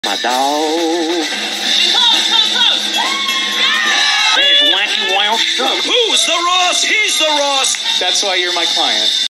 My dog. There's wacky wild stuff. Who's the Ross? He's the Ross. That's why you're my client.